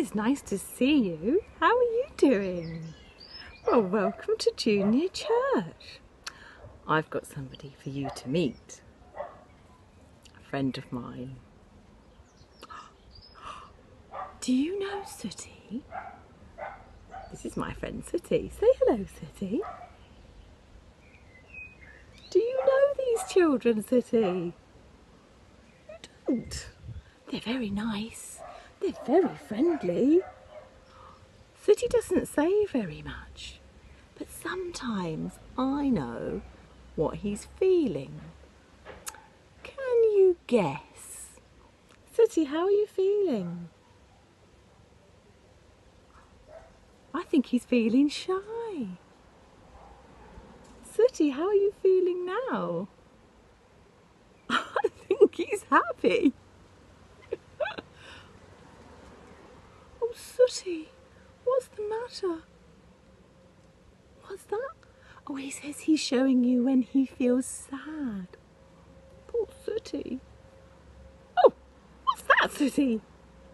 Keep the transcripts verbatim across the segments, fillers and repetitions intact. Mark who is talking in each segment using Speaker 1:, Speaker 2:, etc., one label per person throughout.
Speaker 1: it's nice to see you. How are you doing? Well, welcome to Junior Church. I've got somebody for you to meet. A friend of mine. Do you know Sooty? This is my friend Sooty. Say hello, Sooty. Do you know these children, Sooty? You don't. They're very nice. They're very friendly. Sooty doesn't say very much, but sometimes I know what he's feeling. Can you guess? Sooty, how are you feeling? I think he's feeling shy. Sooty, how are you feeling now? I think he's happy. Oh, Sooty, what's the matter? What's that? Oh, he says he's showing you when he feels sad. Poor Sooty. Oh, what's that, Sooty?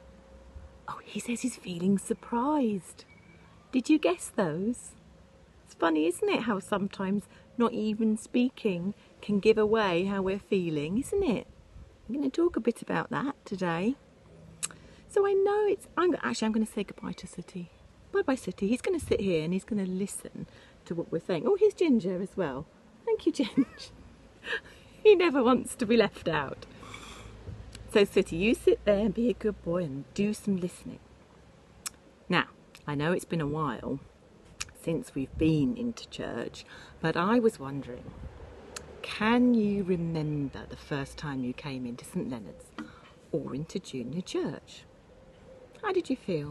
Speaker 1: Oh, he says he's feeling surprised. Did you guess those? It's funny, isn't it, how sometimes not even speaking can give away how we're feeling, isn't it? I'm going to talk a bit about that today. So I know it's, I'm actually I'm going to say goodbye to Sooty. Bye bye Sooty. He's going to sit here and he's going to listen to what we're saying. Oh, here's Ginger as well. Thank you, Ginger. He never wants to be left out. So Sooty, you sit there and be a good boy and do some listening. Now, I know it's been a while since we've been into church, but I was wondering, can you remember the first time you came into St Leonard's or into Junior Church? How did you feel?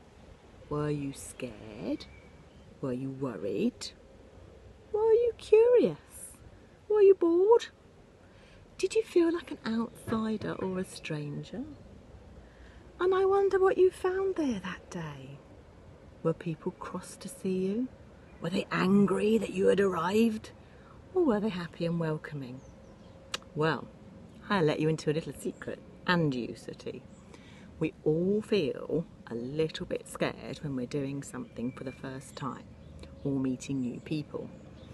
Speaker 1: Were you scared? Were you worried? Were you curious? Were you bored? Did you feel like an outsider or a stranger? And I wonder what you found there that day. Were people cross to see you? Were they angry that you had arrived? Or were they happy and welcoming? Well, I'll let you into a little secret, and you, Sooty. We all feel a little bit scared when we're doing something for the first time or meeting new people.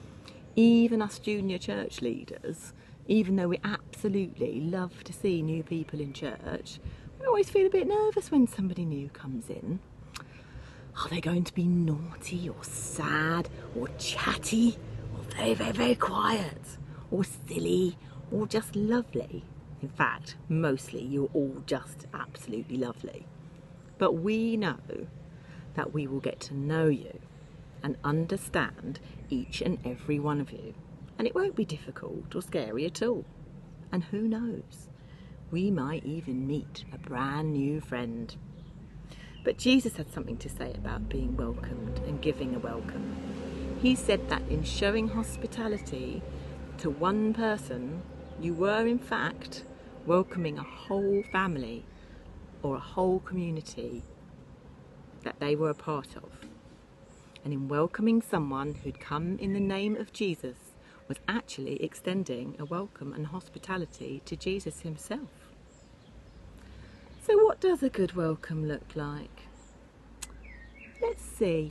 Speaker 1: Even us junior church leaders, even though we absolutely love to see new people in church, we always feel a bit nervous when somebody new comes in. Are they going to be naughty or sad or chatty or very, very, very quiet or silly or just lovely? In fact, mostly you're all just absolutely lovely. But we know that we will get to know you and understand each and every one of you. And it won't be difficult or scary at all. And who knows, we might even meet a brand new friend. But Jesus had something to say about being welcomed and giving a welcome. He said that in showing hospitality to one person, you were in fact welcoming a whole family or a whole community that they were a part of. And in welcoming someone who'd come in the name of Jesus was actually extending a welcome and hospitality to Jesus himself. So what does a good welcome look like? Let's see.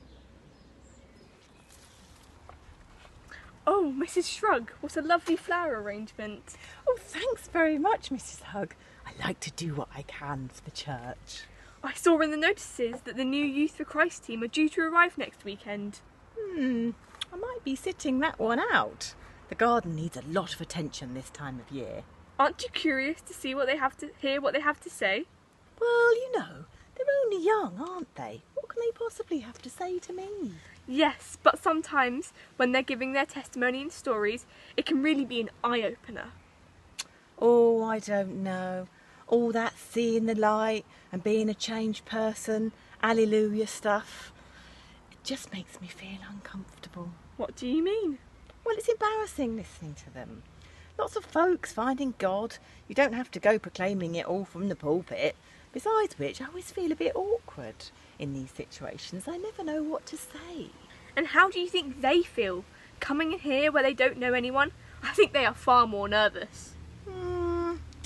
Speaker 2: Oh, Missus Shrug, what a lovely flower arrangement.
Speaker 1: Oh, thanks very much, Missus Hug. I like to do what I can for the church.
Speaker 2: I saw in the notices that the new Youth for Christ team are due to arrive next weekend.
Speaker 1: Hmm, I might be sitting that one out. The garden needs a lot of attention this time of year.
Speaker 2: Aren't you curious to see what they have to hear what they have to say?
Speaker 1: Well, you know, they're only young, aren't they? What can they possibly have to say to me?
Speaker 2: Yes, but sometimes when they're giving their testimony and stories, it can really be an eye-opener.
Speaker 1: Oh, I don't know. All that seeing the light and being a changed person, hallelujah stuff, it just makes me feel uncomfortable.
Speaker 2: What do you mean?
Speaker 1: Well, it's embarrassing listening to them. Lots of folks finding God. You don't have to go proclaiming it all from the pulpit. Besides which, I always feel a bit awkward in these situations. I never know what to say.
Speaker 2: And how do you think they feel? Coming in here where they don't know anyone? I think they are far more nervous.
Speaker 1: Hmm,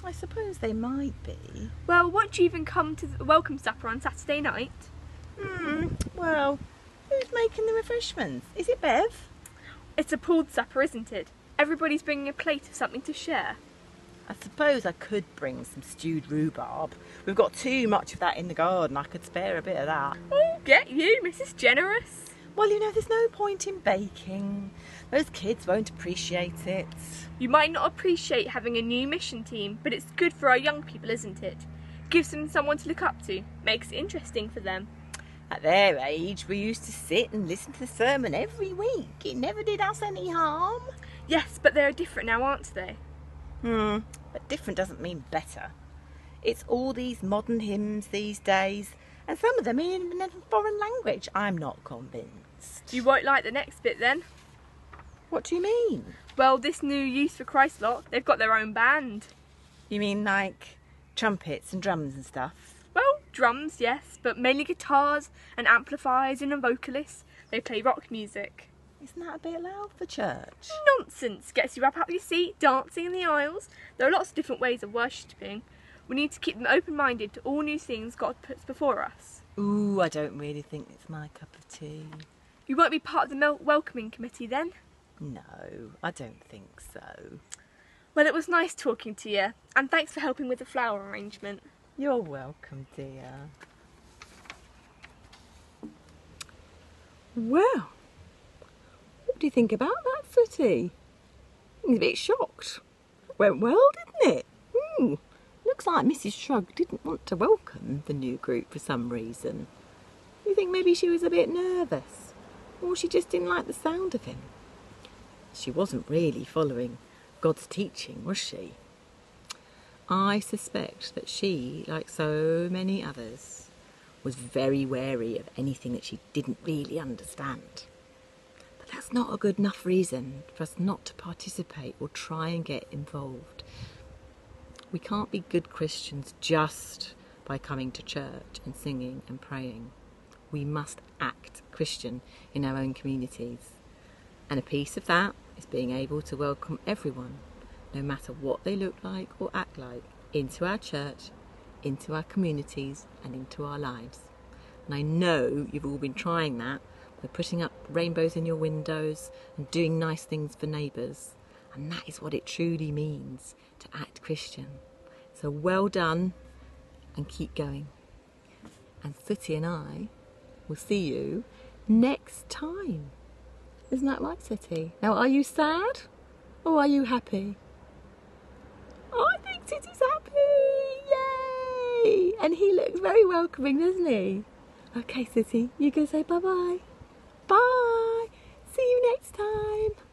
Speaker 1: I suppose they might be.
Speaker 2: Well, won't you even come to the welcome supper on Saturday night?
Speaker 1: Hmm, well, who's making the refreshments? Is it Bev?
Speaker 2: It's a pooled supper, isn't it? Everybody's bringing a plate of something to share.
Speaker 1: I suppose I could bring some stewed rhubarb. We've got too much of that in the garden. I could spare a bit of that.
Speaker 2: Oh, get you, Missus Generous.
Speaker 1: Well, you know, there's no point in baking. Those kids won't appreciate it.
Speaker 2: You might not appreciate having a new mission team, but it's good for our young people, isn't it? Gives them someone to look up to, makes it interesting for them.
Speaker 1: At their age, we used to sit and listen to the sermon every week. It never did us any harm.
Speaker 2: Yes, but they're different now, aren't they?
Speaker 1: Hmm, but different doesn't mean better. It's all these modern hymns these days, and some of them in a foreign language. I'm not convinced.
Speaker 2: You won't like the next bit then.
Speaker 1: What do you mean?
Speaker 2: Well, this new Youth for Christ lot, they've got their own band.
Speaker 1: You mean like trumpets and drums and stuff?
Speaker 2: Well, drums, yes, but mainly guitars and amplifiers and a vocalist. They play rock music.
Speaker 1: Isn't that a bit loud for church?
Speaker 2: Nonsense! Gets you up out of your seat, dancing in the aisles. There are lots of different ways of worshipping. We need to keep them open-minded to all new things God puts before us.
Speaker 1: Ooh, I don't really think it's my cup of tea.
Speaker 2: You won't be part of the mel- welcoming committee then?
Speaker 1: No, I don't think so.
Speaker 2: Well, it was nice talking to you, and thanks for helping with the flower arrangement.
Speaker 1: You're welcome, dear. Well, what do you think about that, Sooty? He's a bit shocked. Went well, didn't it? Hmm. Looks like Missus Shrug didn't want to welcome the new group for some reason. You think maybe she was a bit nervous? Or she just didn't like the sound of him? She wasn't really following God's teaching, was she? I suspect that she, like so many others, was very wary of anything that she didn't really understand. But that's not a good enough reason for us not to participate or try and get involved. We can't be good Christians just by coming to church and singing and praying. We must act Christian in our own communities. And a piece of that is being able to welcome everyone, no matter what they look like or act like, into our church, into our communities and into our lives. And I know you've all been trying that by putting up rainbows in your windows and doing nice things for neighbours. And that is what it truly means to act Christian. So well done and keep going. And Sooty and I will see you next time. Isn't that right, Sooty? Now, are you sad or are you happy? Oh, I think Sooty's happy! Yay! And he looks very welcoming, doesn't he? Okay, Sooty, you go say bye-bye. Bye! See you next time.